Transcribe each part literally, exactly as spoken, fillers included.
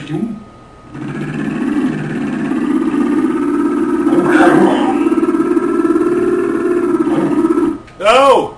No!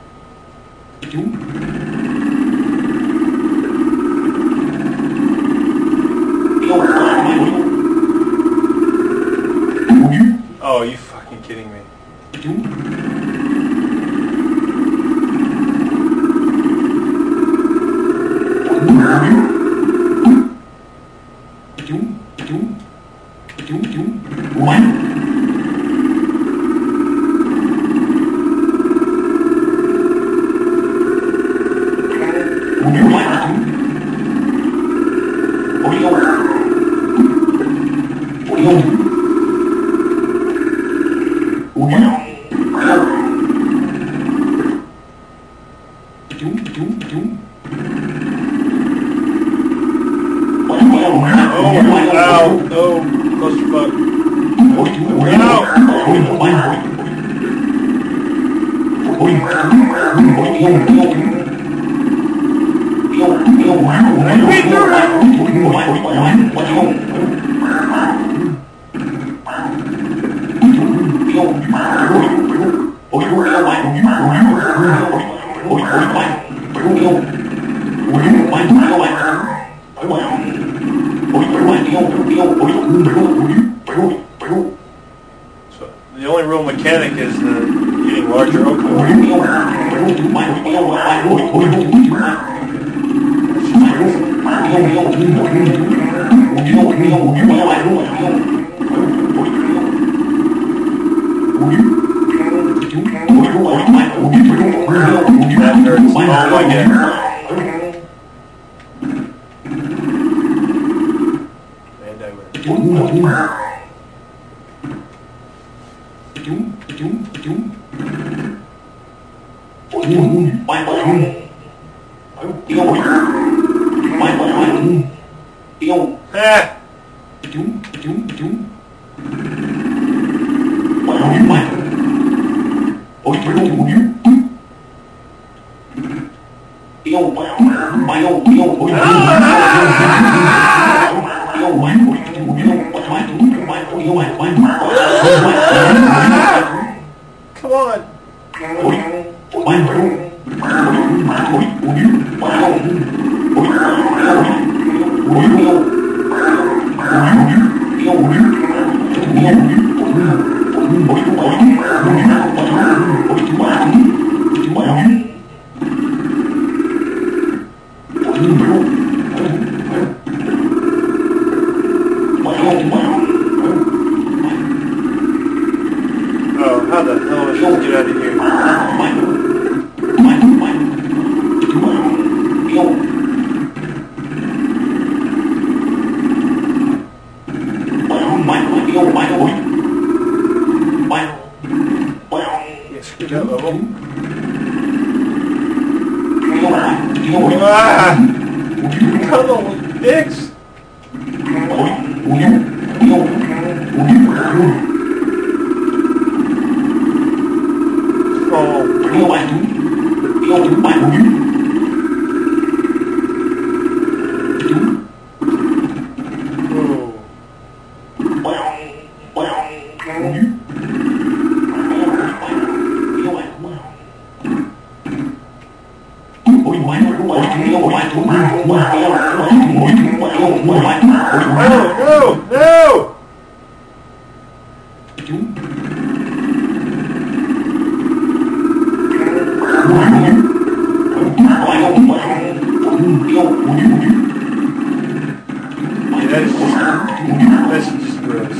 Oh, are you fucking kidding me? Oh, oh, clusterfuck. So the only real mechanic is the getting larger oak. That hurts. Oh my god. Ah. Come on. Oh, how the hell is this get out of here? Yeah, screw that level. Ah! Come on, dicks! No! No! Yeah, that is just, that's just gross.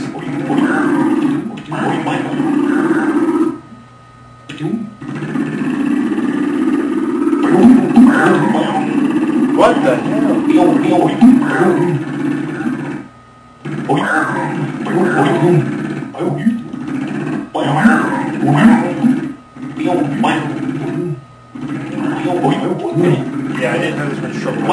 What the hell? Yeah, I didn't have this much trouble.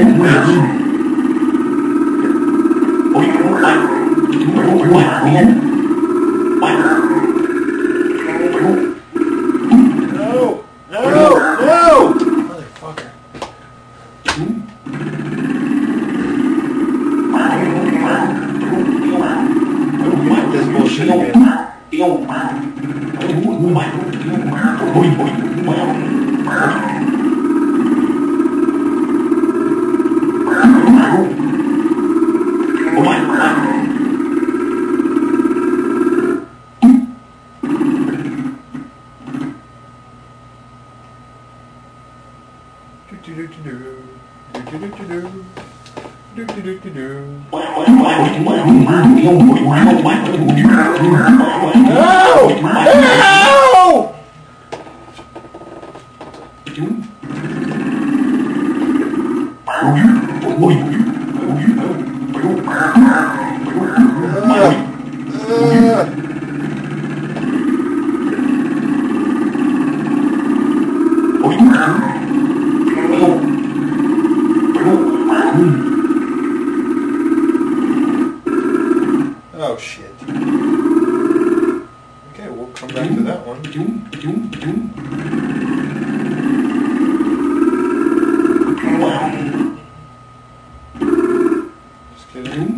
No! No! No! Motherfucker. Oh shit. Okay, we'll come back to that one. Just kidding.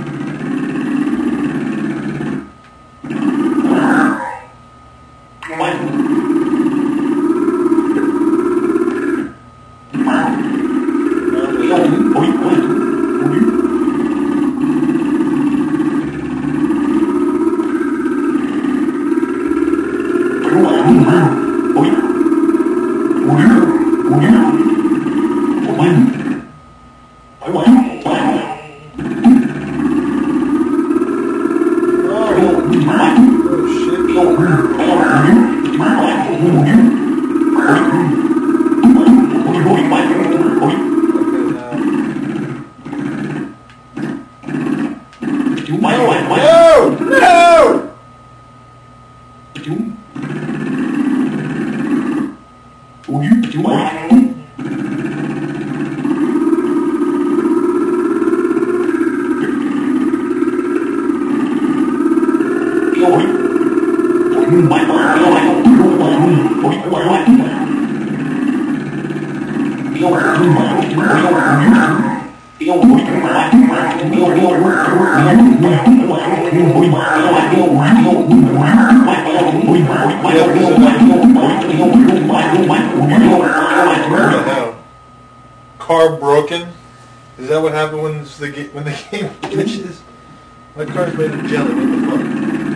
Car broken? Is that what happened when the ga when the game glitches? My car's made of jelly. What the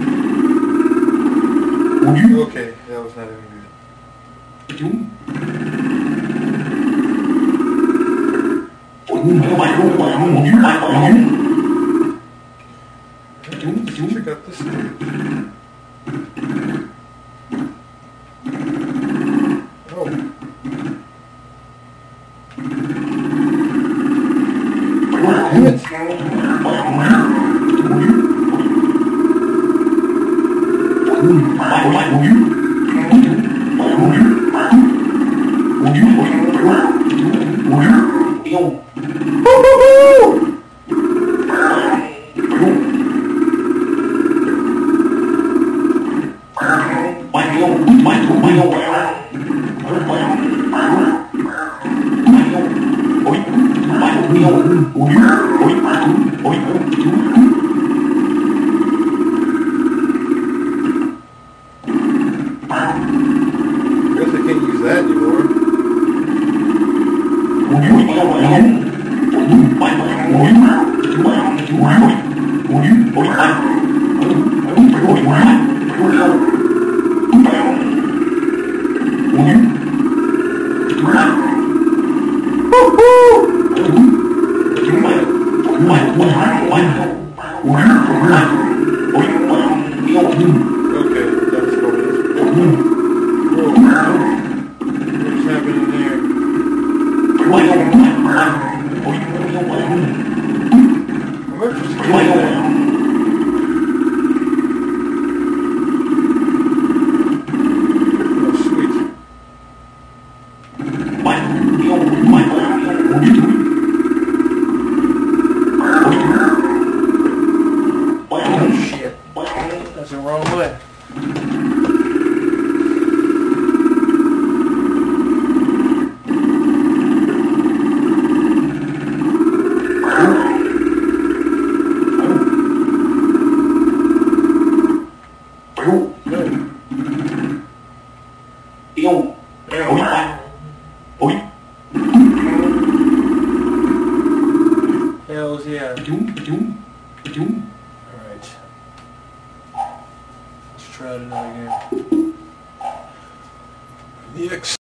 fuck? Okay, that was not even good. Let's check out this thing. Oh. Damn it. Ew. Oi. Hells yeah. Alright. Let's try it another game. The X